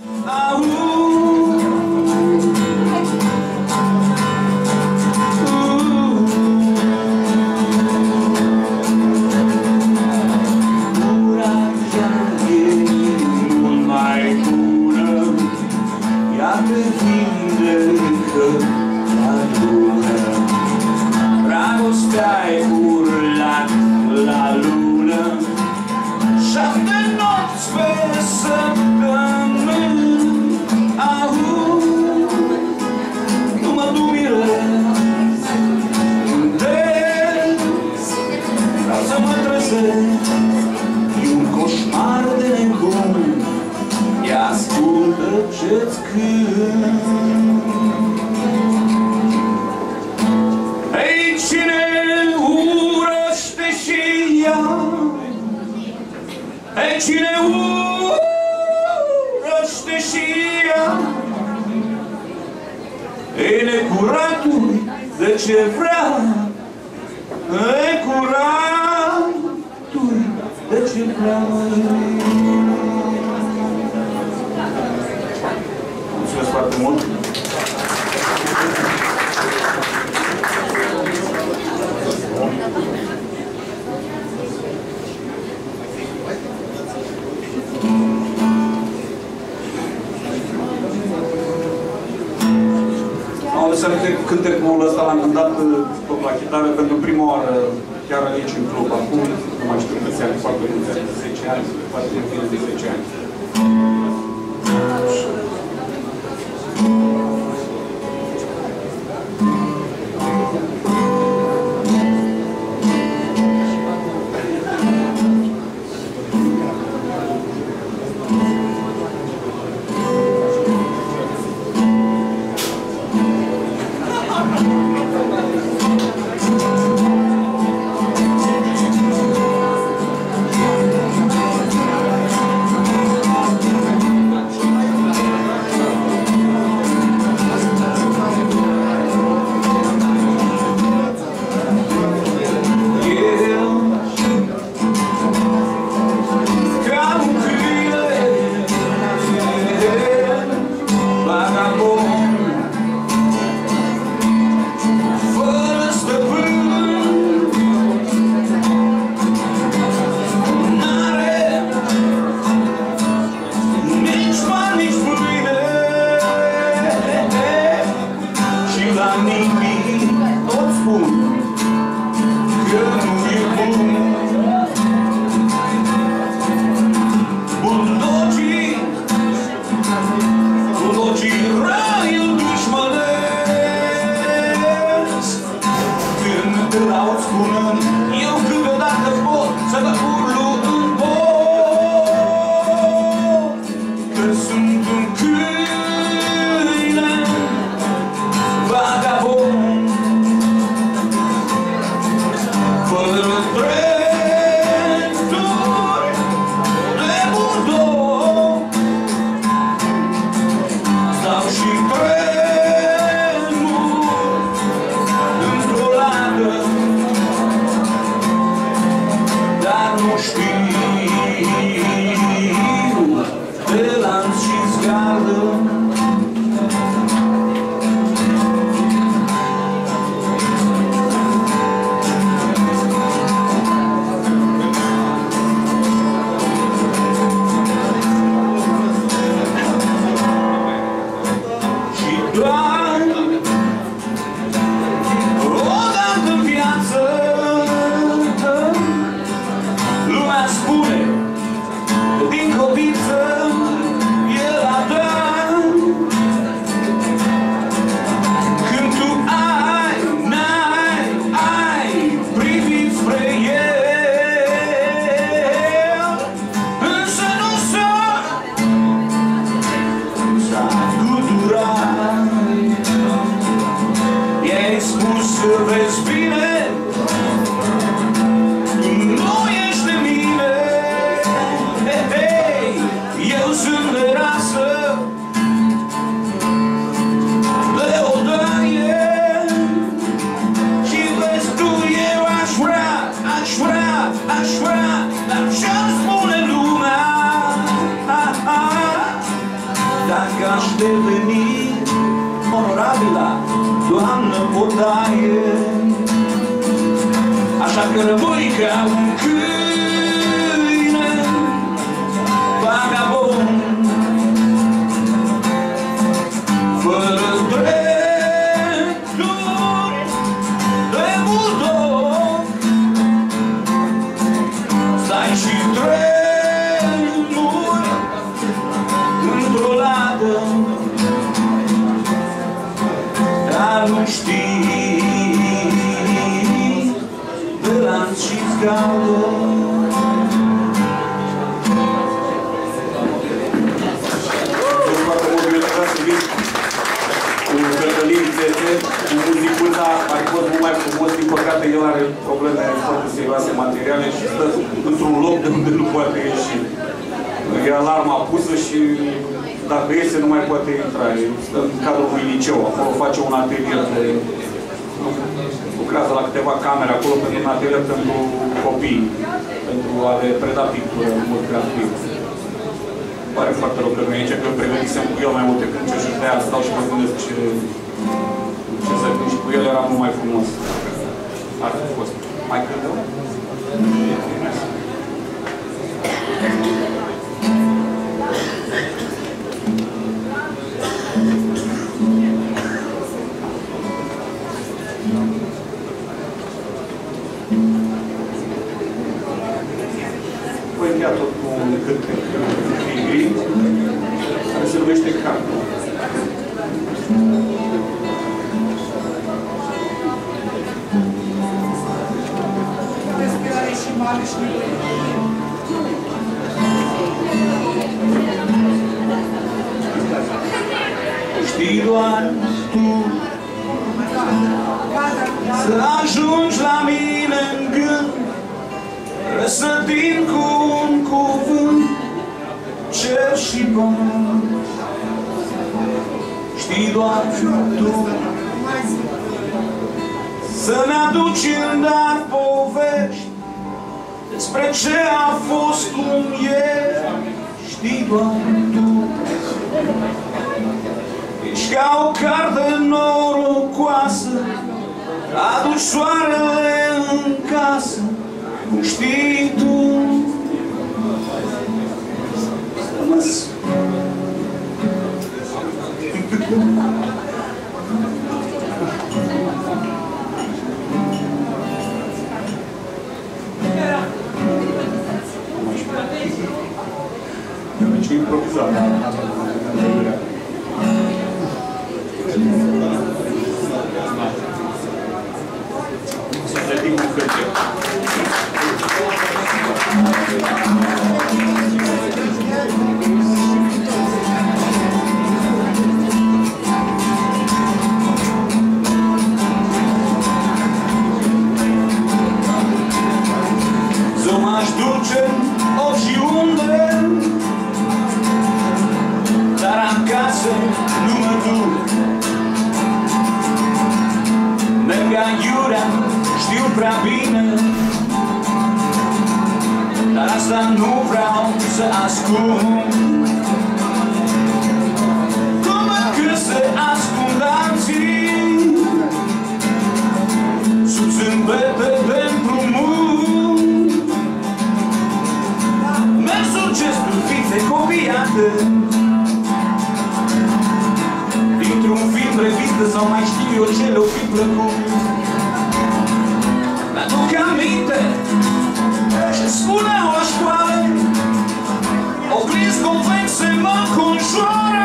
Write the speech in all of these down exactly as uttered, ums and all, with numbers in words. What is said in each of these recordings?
Cântecul ăsta l-am cântat tot la chitară pentru prima oară, chiar aici în club. Acum nu mai știu câți ani, foarte mulți ani, zece ani, poate de zece ani. Vezi bine, nu ești de mine. deveni onorabilă doamnă Odaie. Așa că rămâi ca un câine vagabond, fără drepturi de bulldog. Stai și tremuri într-o ladă, dar nu știi de lanț și scaudă. Cu Cătălin Țețe, cu muzicuța, a fost mult mai frumos. Din păcate, el are probleme foarte serioase materiale și stă într-un loc de unde nu poate ieși. E alarma pusă și dacă iese nu mai poate intra. Stă în cadrul unui liceu, acolo face un atelier de... lucrează la câteva camere acolo pentru un atelier pentru copii, pentru a le preda pictură în mod creativ. Pare foarte rău că nu e aici, că eu pregătisem cu el mai multe cântece și de-aia stau și mă gândesc ce, ce să cânt și cu el era mult mai frumos. Ar fi fost. Mai cântăm? Voi încheia tot cu un cântec tigri, care se numește Cartul. Respirare și mare și știi doar tu să ajungi la mine în gând, răsădind cu un cuvânt cer și pământ. Știi doar tu să-mi aduci în dar povești despre ce a fost cum e. Știi doar tu, ești ca o carte norocoasă, aduci soarele în casă. Știi tu, rămas. Deci improvizat. Să vedem cu câte. Să m-aș duce orice unde, dar acasă nu mă duc. Merg aiurea, știu prea bine, dar asta nu vreau să ascund. Cum că se ascund alții sub zâmbete de împrumut. Mersul gestul fițe copiate dintr-un film revistă sau mai știu eu ce le-o fi plăcut. Mi-aduc aminte ce spuneau la școală, oglinzi convexe mă conjoară.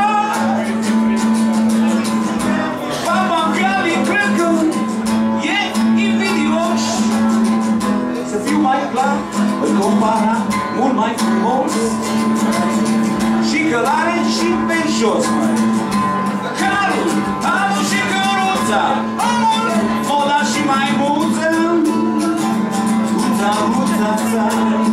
Papagalii cred că e invidios. Să fiu mai clar, îl compara mult mai frumos și călare și pe jos, măi. Carul, Alu și Căruța, omul, moda și maimuță. Ruța, ruța, ța.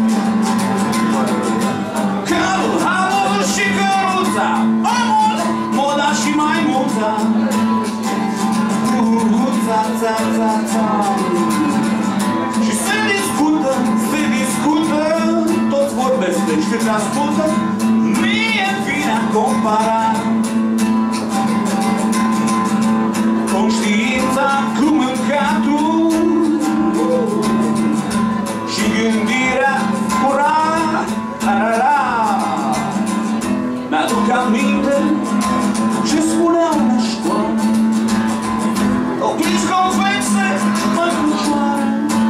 Carul, Alu și Căruța, omul, moda și maimuța. Ruța, ța, ța, ța. Și se discută, se discută, toți vorbesc, deci cât ascultă, mie vine a compara exact cu mâncatul și gândirea curat. Mi-aduc aminte ce spuneau la școală, ochiți convexe, măcușoară.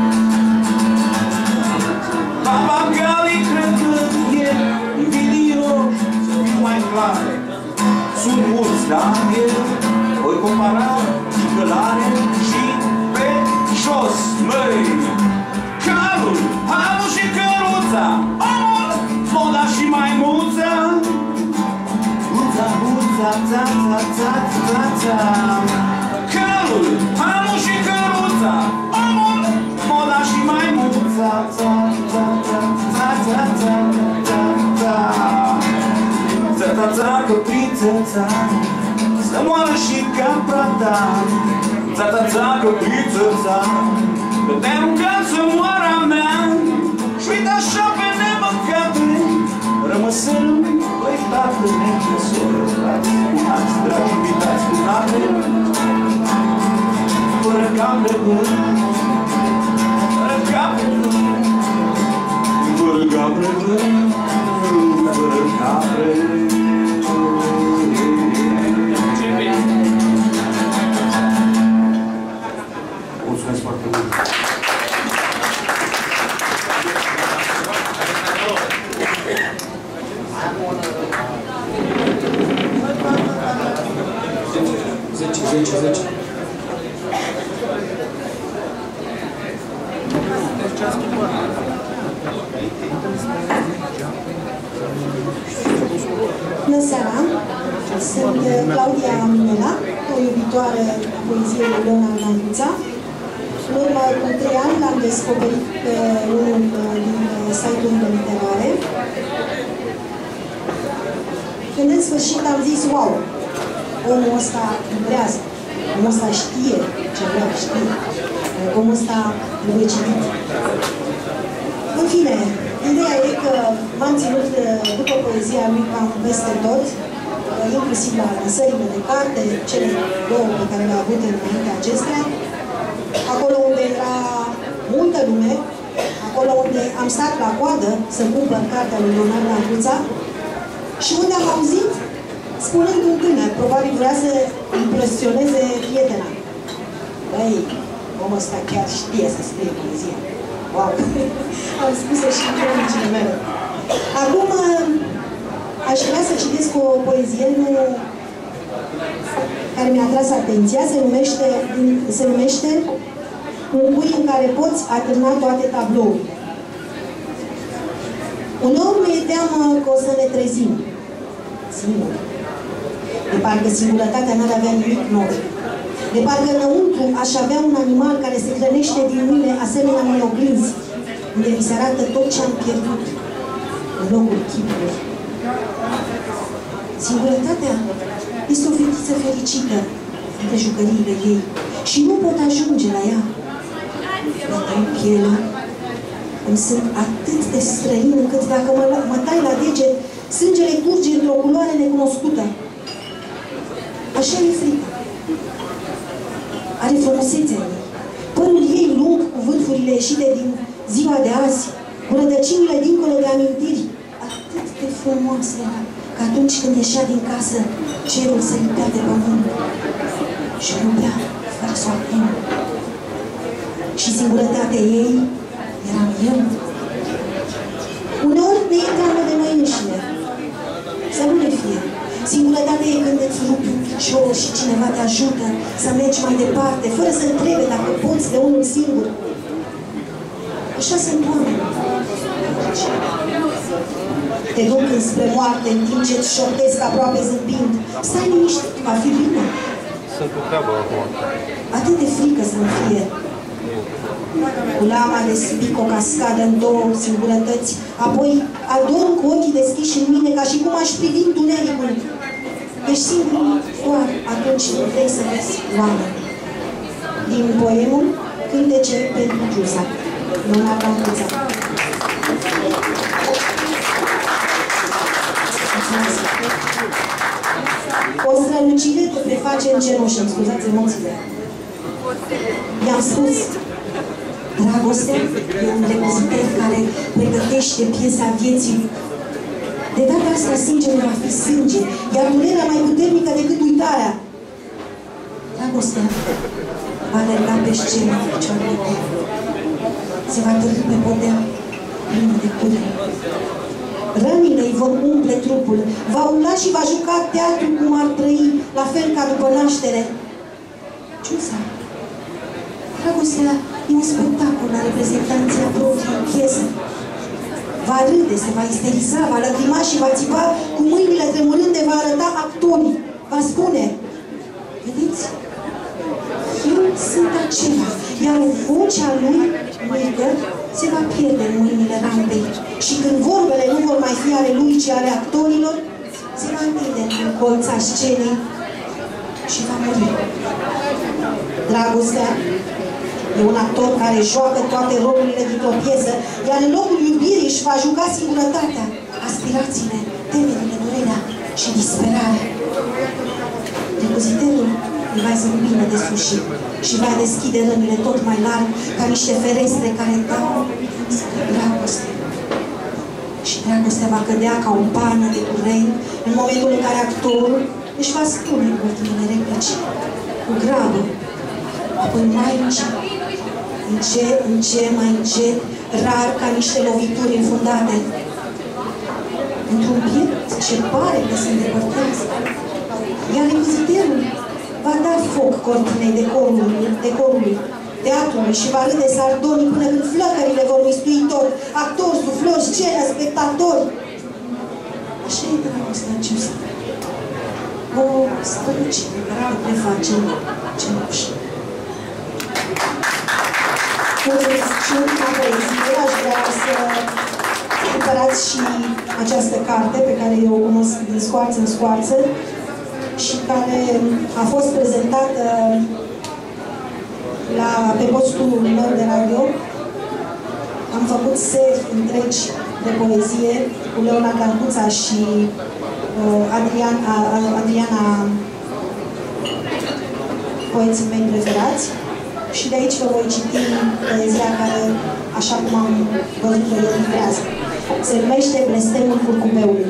Papagalii cred că e invidios să fiu mai clare. Sunt mulți, dar eu voi compara și călare și pe jos, măi. Calul, halul și căruța, omul, moda și maimuța. Uța, uța, ța, ța, ța, ța, ța. Calul, halul și căruța, omul, moda și maimuța. Ța, ța, ța, ța, ța, ța, ța, ța. Ța, ța, ța, căpriță, ța, să moară și capra ta. Ța, ța, ța, căpriță, ța, că te-ai rugat să moară a mea. Și uite așa pe nemăcate, rămăsărăm, băi, tată, necă, soră, frați, cunați, dragi invitați, cunate, fără capre, fără capre, fără capre, fără capre. Mulțumesc foarte mult! zece, zece, zece. Bună seara! Sunt Claudia Minela, o iubitoare a poeziei lui Leonard Mancuța. În urmă cu trei ani l-am descoperit pe unul din site-urile literare. Când în sfârșit am zis, wow, omul ăsta livrează, omul ăsta știe ce vrea, știe, omul ăsta trebuie citit. În fine, ideea e că m-am ținut după poezia lui cam peste tot, inclusiv la lansările de carte, cele două pe care le-a avut înainte acestea, acolo unde era multă lume, acolo unde am stat la coadă să cumpăr cartea lui Leonard Mancuța și unde am auzit, spunând un tânăr, probabil vrea să impresioneze prietena. Băi, omul ăsta chiar știe să scrie poezie. Wow! Am spus-o și în cronicile mele. Acum, aș vrea să citesc o poezie nu... care mi-a atras atenția, se numește, se numește Un cui în care poți atârna toate tablourile. Uneori mi-e teamă că o să ne trezim singuri. De parcă singurătatea n-ar avea nimic nou. De parcă înăuntru aș avea un animal care se hrănește din mine asemenea unei oglinzi, unde mi se arată tot ce am pierdut în locul chipului. Singurătatea este o fetiță fericită de jucăriile ei și nu pot ajunge la ea. Mi-a pielea, îmi sunt atât de străin încât dacă mă, mă tai la deget, sângele curge într-o culoare necunoscută. Așa e frică. Are frumusețea ei. Părul ei lung cu vârfurile ieșite din ziua de azi, cu rădăcinile dincolo de amintiri, atât de frumoasă că atunci când ieșea din casă, cerul se lipea de pământ și rupea fără să o atingă. Și singurătatea ei eram eu. Uneori ne e teamă de noi înșine. Să nu ne fie. Singurătatea e când îți rupi un picior și cineva te ajută să mergi mai departe, fără să întrebe dacă poți de unul singur. Așa sunt oameni. Te duc înspre moarte în timp ce îți șoptesc aproape zâmbind. Stai liniștit, va fi bine. Sunt cu treabă acum. Atât de frică să-mi fie. Cu lama despic o cascadă în două singurătăți, apoi adorm cu ochii deschiși în mine, ca și cum aș privi întunericul. Ești singur doar atunci când vrei să vezi oameni. Din poemul Cântece pentru Giuza, Leonard Mancuța. O strălucire te preface în cenușă, îmi scuzați emoțiile. I-am spus, dragostea e un depoziter care pregătește piesa vieții. De data asta sângele va fi sânge, iar durerea mai puternică decât uitarea. Dragostea va alerga pe scenă picioarele tale. Se va târî pe podea plină de cură. Rănile îi vor umple trupul, va urla și va juca teatru cum ar trăi, la fel ca după naștere. Ciusa, dragostea e un spectacol la reprezentanția proprie în piesă. Va râde, se va isteriza, va lăgrima și va țipa cu mâinile tremurânde, va arăta actorii, va spune: vedeți? Eu sunt acela, iar vocea lui, mică, se va pierde în mâinile rampei. Și când vorbele nu vor mai fi ale lui, ci ale actorilor, se va întinde în colța scenei și va muri. Dragostea e un actor care joacă toate rolurile dintr-o piesă, iar în locul iubirii își va juca singurătatea, aspirațiile, temerile, durerea și disperarea. Depoziterul îi va zâmbine de sușit și va deschide rănile tot mai larg, ca niște ferestre care dau spre dragoste. Și dragostea va cădea ca o pană de urei în momentul în care actorul își va spune ultimele replici, cu grabă, apoi mai încet, încet, încet, mai încet, rar ca niște lovituri înfundate. Într-un piept ce pare că se îndepărtează. Iar repoziterul va da foc cortinei decorului, decorului, teatrului și va râde sardonii până când flăcările vor mistui tot, actori, suflori, scenă, spectatori. Așa e dragostea acesta. O strălucire care preface cenușă. Mulțumesc și ultima poezie. Aș vrea să cumpărați și această carte pe care eu o cunosc din scoarță în scoarță și care a fost prezentată la, pe postul meu de radio. Am făcut seri întregi de poezie cu Leonard Ancuța și uh, Adrian, uh, Adriana, poeții mei preferați. Și de aici vă voi citi poezia care, așa cum am văzut-o eu, livrează. Se numește Blestemul curcubeului.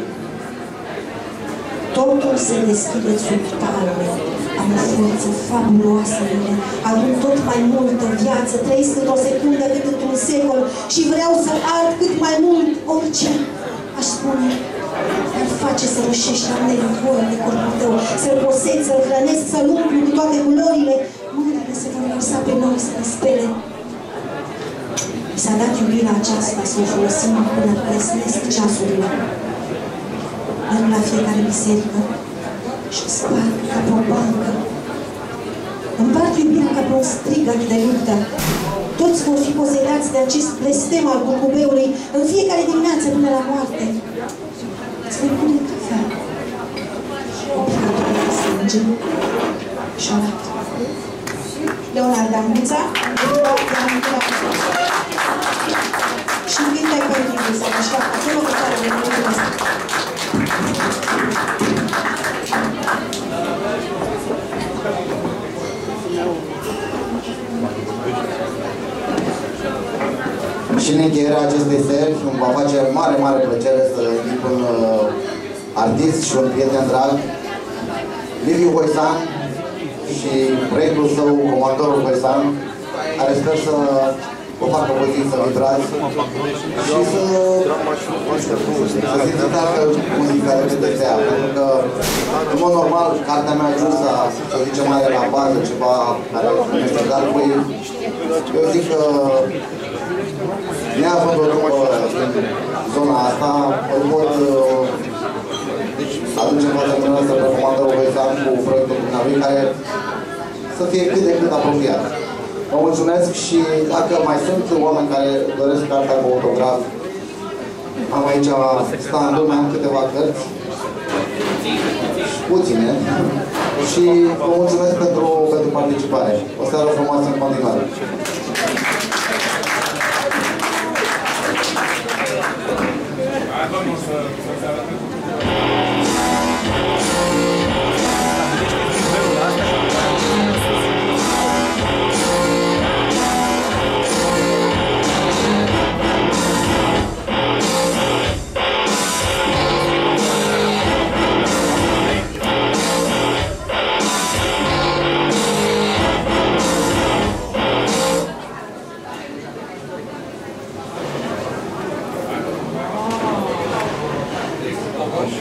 Totul se deschide sub talme. Am o forță fabuloasă în mine. Adun tot mai multă viață. Trăiesc într-o secundă cât într-un secol și vreau să ard cât mai mult orice. Aș spune, ar face să roșești, am nevoie de corpul tău, să-l posed, să-l hrănesc, să-l umplu cu toate culorile. Mâinile se vor lăsa pe noi să ne spele. Mi s-a dat iubirea aceasta să o folosim până plesnesc ceasurile. Merg la fiecare biserică și o sparg ca pe o bancă. Împart iubirea ca pe un strigăt de luptă. Toți vor fi posedați de acest blestem al curcubeului în fiecare dimineață până la moarte. Îți voi pune cafea, o picătură de sânge și o laptă. Leonard Ancuța, și invite pe timpul să așteaptă acolo pe care de mulțumesc. Și în încheierea acestei seri îmi va face mare, mare plăcere să invit un uh, artist și un prieten drag, Liviu Hoisan, și proiectul său, Comandorul Hoisan, care sper să vă facă puțin să vibrați și să să simțiți altă muzică decât de ea. Pentru că, în mod normal, cartea mea Ciusa, să zicem, are la bază ceva care nu știu, dar păi, eu zic că neavând o după zona asta, îl pot aduce în fața dumneavoastră pe Comandorul Hoisan cu proiectul dumneavoastră care să fie cât de cât apropiat. Vă mulțumesc și dacă mai sunt oameni care doresc cartea cu autograf, am aici standul, mai am câteva cărți, puține, și vă mulțumesc pentru, pentru participare. O seară frumoasă în continuare.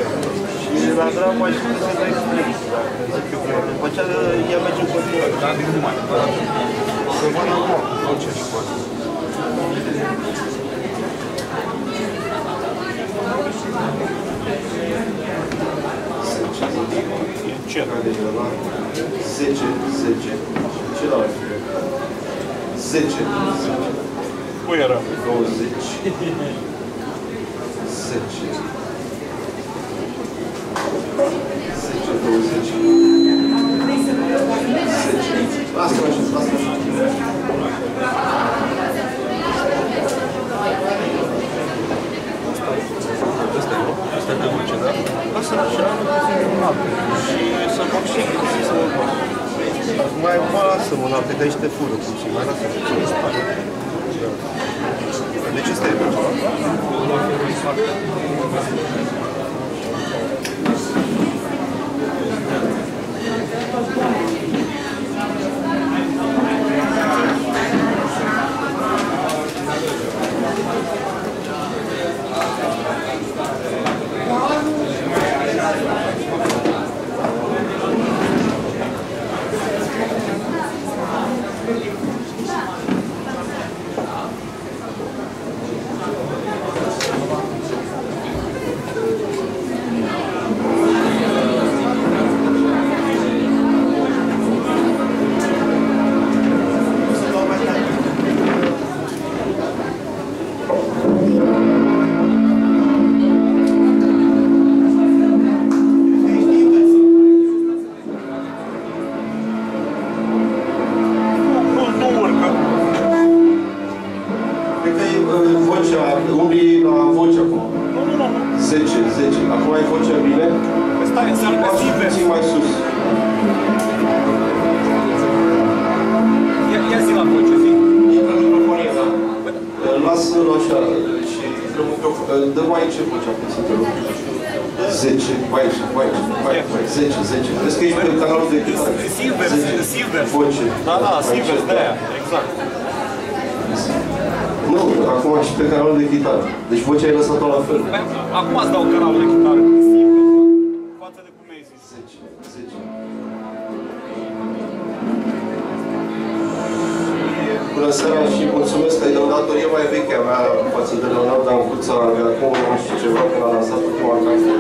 Și la drama și nu se dă extrem. După aceea, ea merge în continuare. Dar de cum mai? Să vă normal, cu ce și poate. Ce? zece, zece. Celălalt. zece. Cui era? douăzeci. zece. zece, douăzeci. zece. Lasă-mă așa, lasă-mă așa. Asta e, nu? Asta e de dulce, da? Lasă-mă așa, și să fac și să mă fac. Mai lasă-mă noapte, că aici te fură puțin, mai lasă-mă ce îmi spune. De ce stai pe ceva? zece, mai aici, mai aici, mai aici, zece, zece. Crezi că ești pe canalul de chitară? Silver, Silver. Voce. Da, da, Silver, de-aia, exact. Nu, acum ești pe canalul de chitară. Deci vocea ai lăsat-o la fel. Acum îți dau canalul de chitară. Silver, față de cum ai zis. zece, zece. Bună seara și mulțumesc că ai dat o datorie mai veche a mea față de Leonard Dancuța, de acum nu știu ceva, când a lansat ultima carte.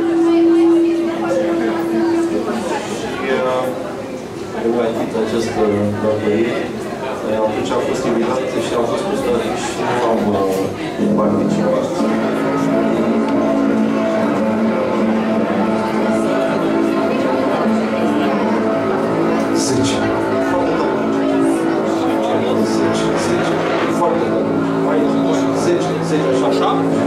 Și îmi achit această datorie. Atunci am fost invitat și am fost pus și nu am participat. zece. Foarte tare. zece, zece. Foarte tare. Mai zece, zece, așa. Așa?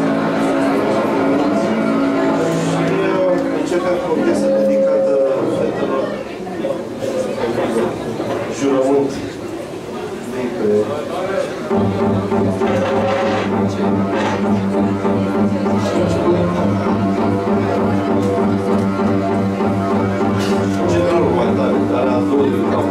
Și începem cu o piesă dedicată fetelor. Jurământ. Pe... Generalul mai tare, dar a doua din cap.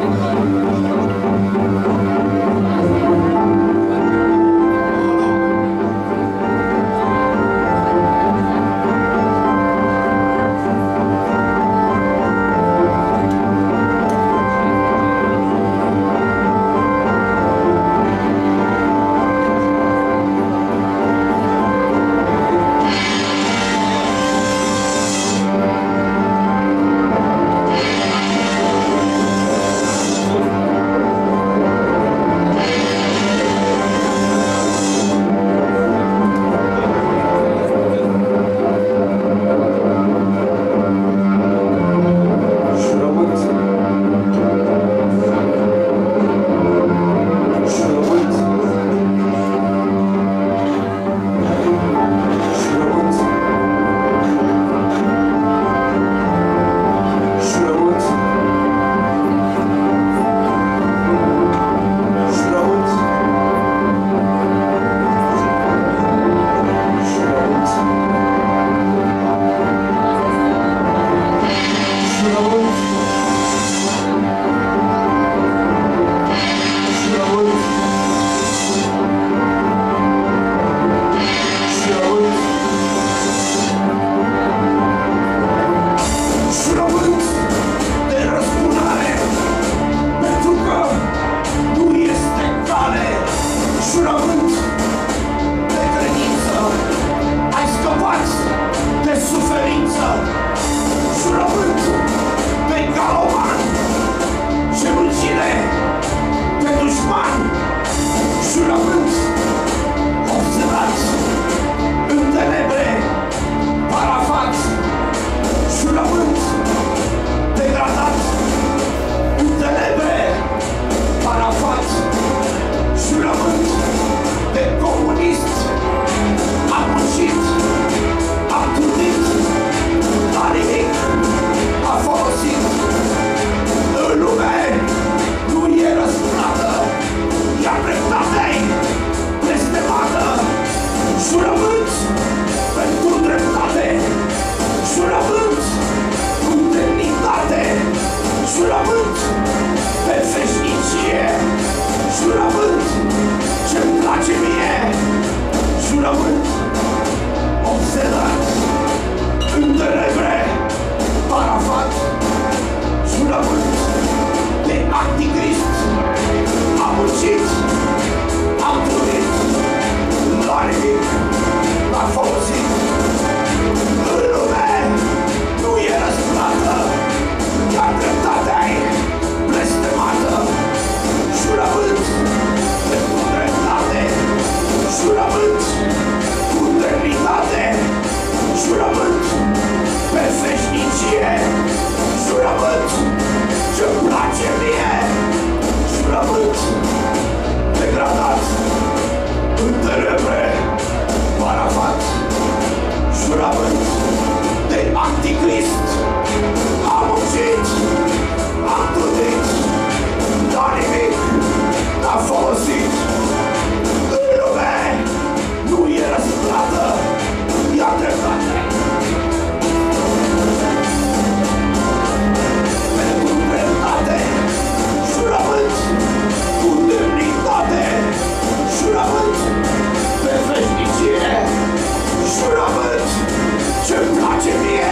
jurământ de anticrist. Am muncit, am trudit, dar nimic n-a folosit. În lume nu e răsplată, ia dreptate. Pentru dreptate, jurământ cu demnitate, jurământ pe veșnicie, jurământ ce-mi place mie.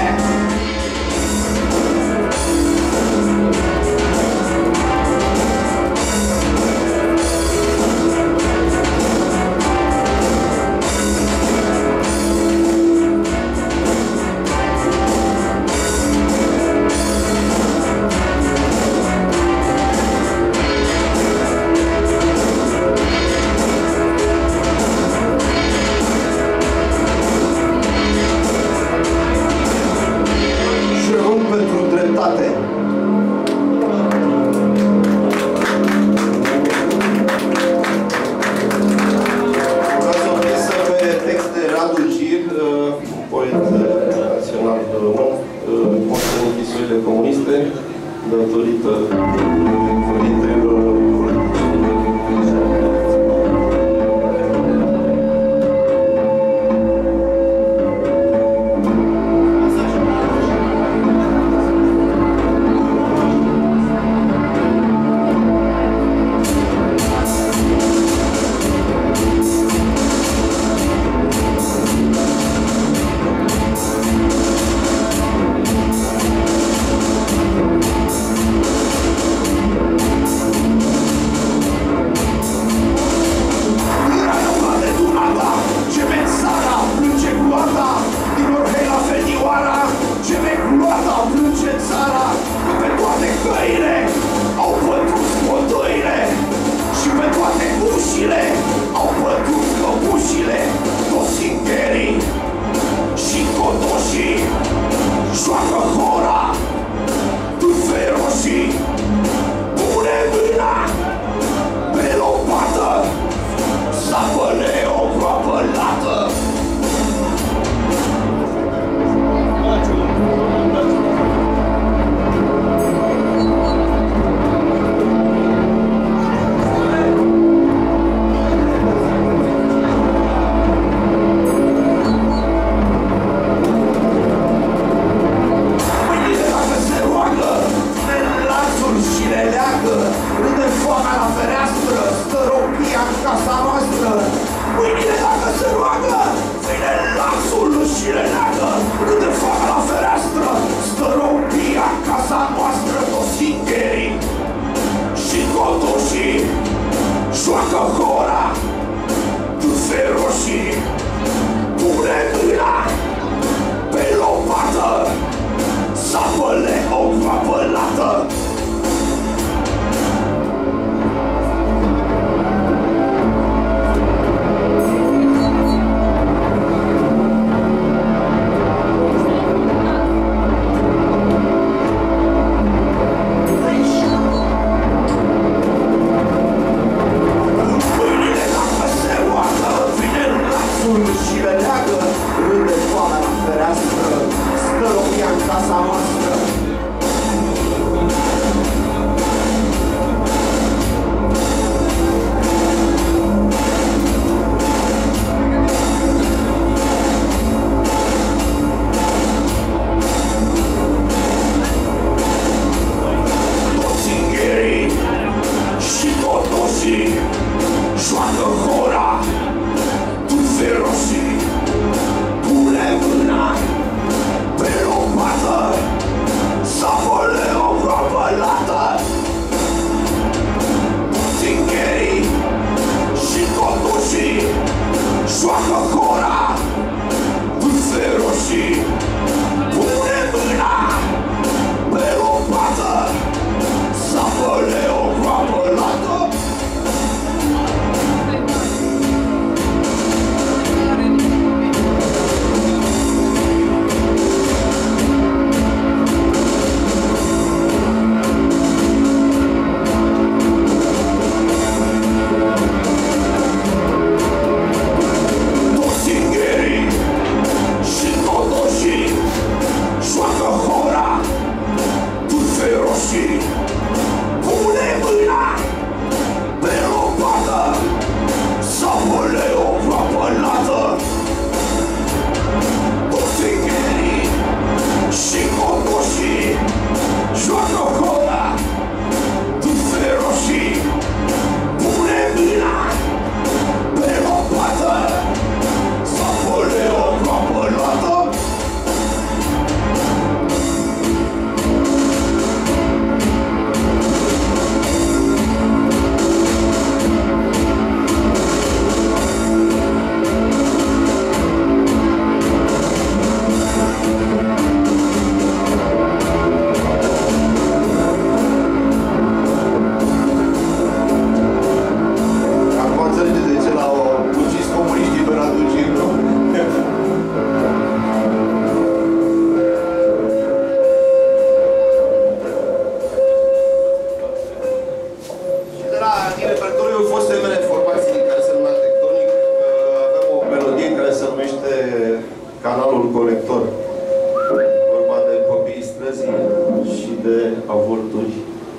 avorturi.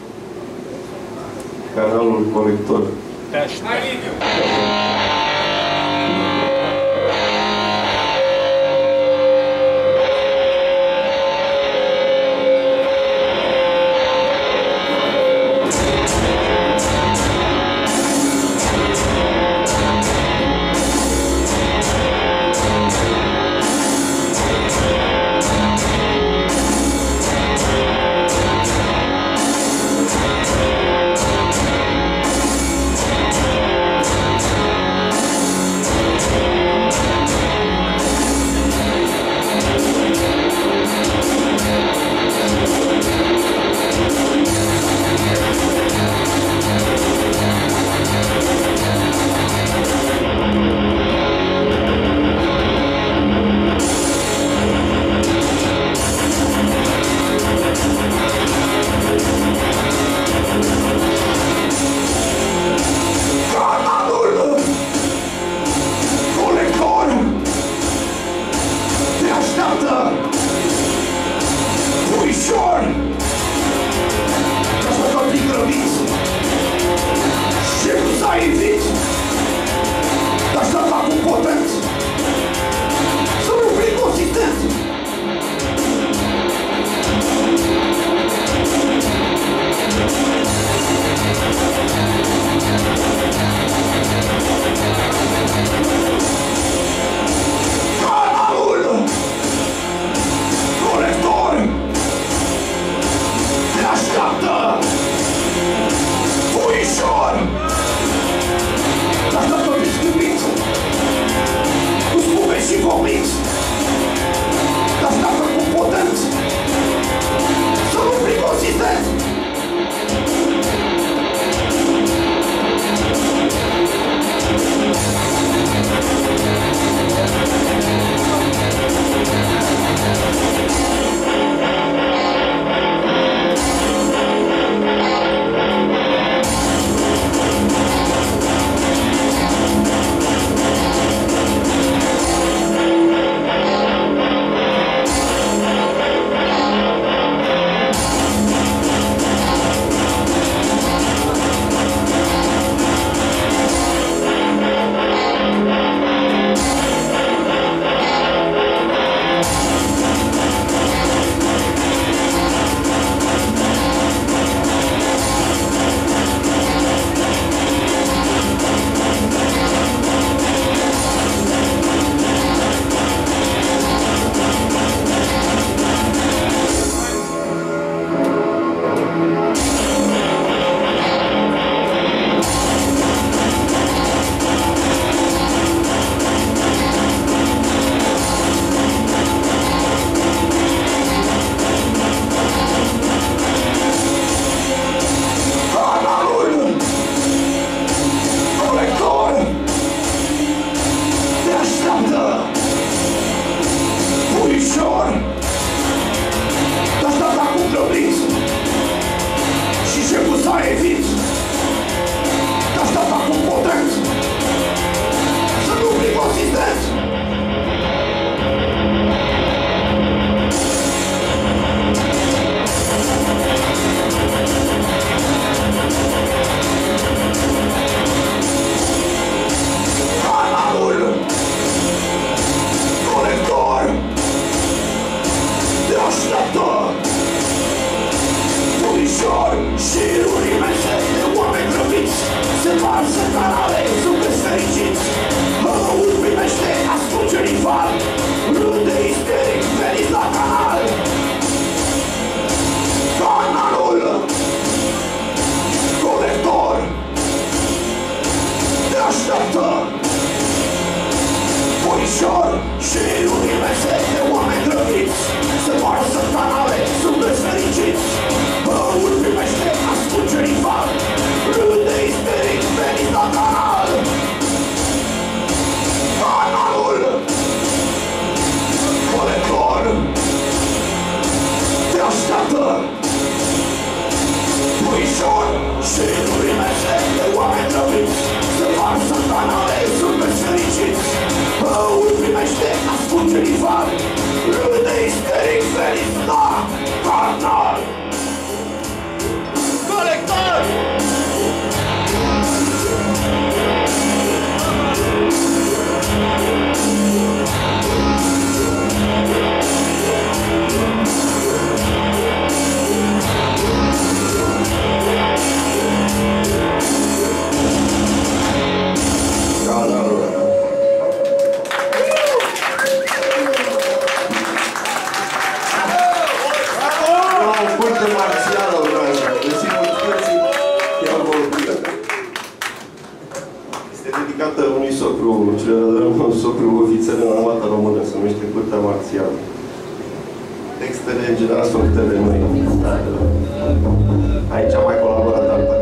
Canalul Colector. textele în general sunt făcute de noi. Dar aici am mai colaborat altă.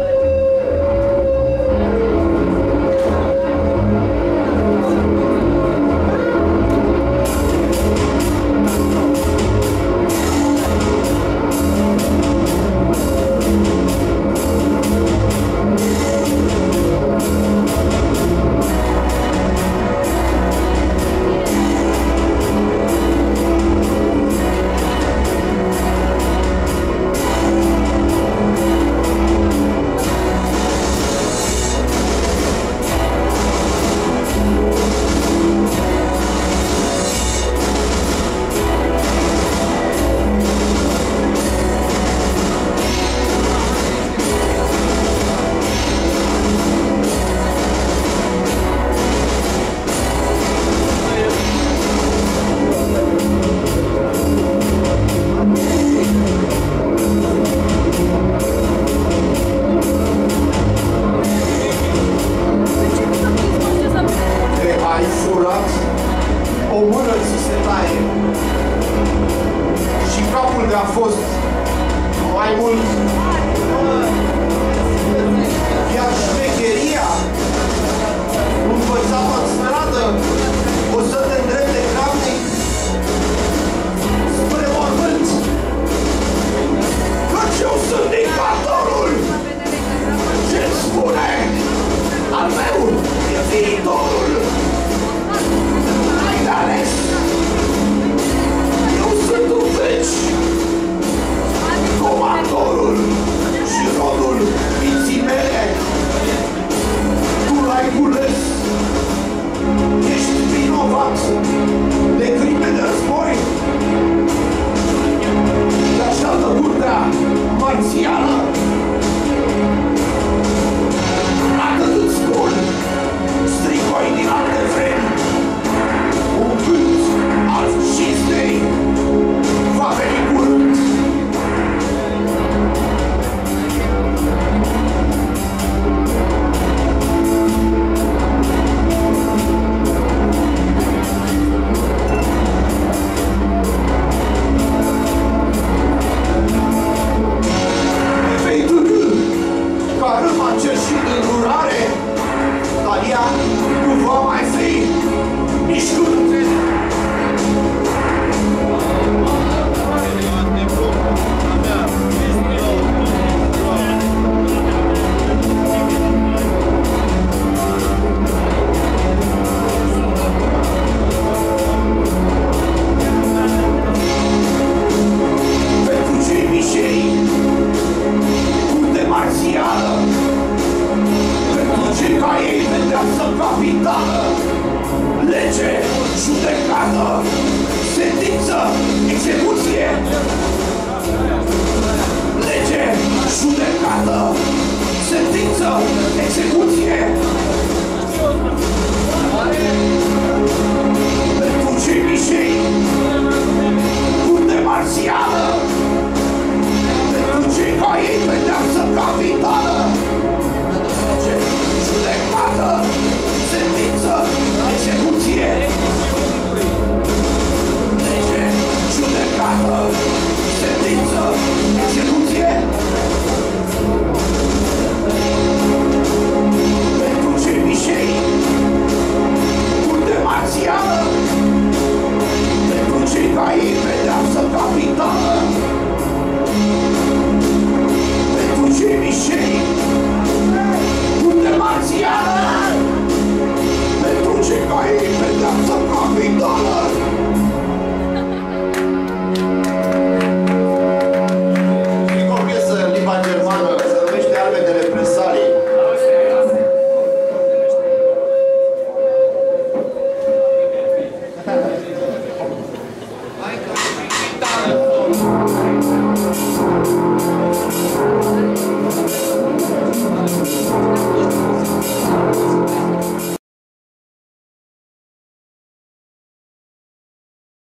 Pentru cei ca ei, pedeapsă capitală.